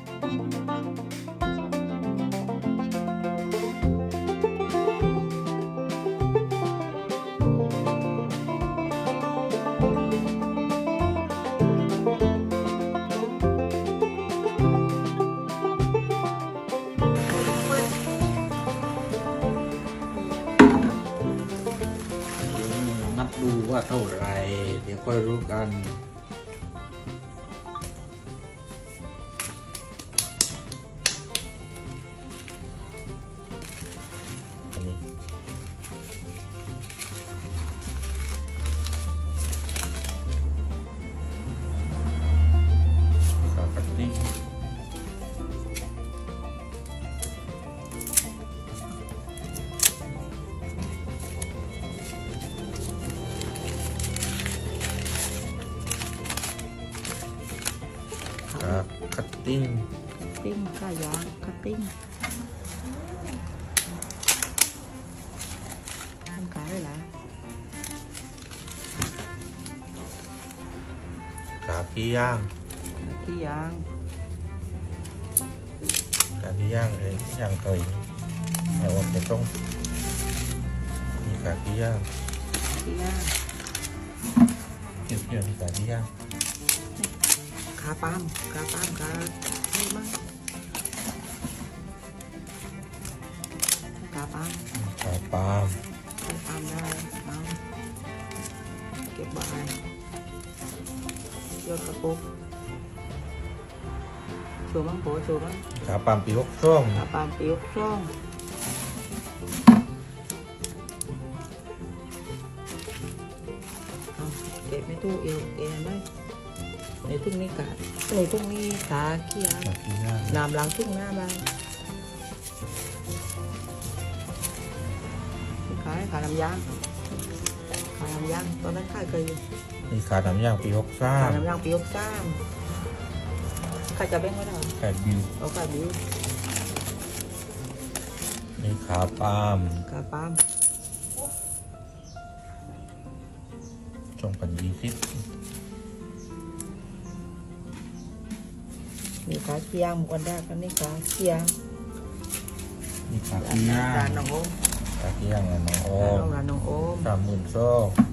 นับดูว่าเท่าไรเดี๋ยวค่อยรู้กันอันนี้ขาคัตติ้งคัตติ้งข้ายางคัตติ้งทำขายได้หรอขาขี้ย่างเลยย่างเคยแต่ว่าจะต้องมีขาขี้ย่างเยอะๆมีขาขี้ย่างขาปามขานี่มั้งขาปามได้เอาเก็บใบยอดกระปุกชัวมั้งโผชัวมั้งขาปามปีกช่องขาปามปีกช่องเก็บไม่ตู้เอวไหมในทุ่งนี้ขาในทุ่งนี้ขาขี้ยางน้ำล้างทุ่งหน้าบ้านขาน้ำยางตอนนั้นข้าเคยนี่ขาน้ำยางปี63 ขาน้ำยางปี63ข้าจะแบ่งไว้ได้ไก่บิวเอาไก่บิวนี่ขาปาม2020 มีขาเคียงหมกันได้กันนี่ขาเคียงนี่ขาเคียงร้านน้องโอมขาเคียงร้านน้องโอม 30,000 30,000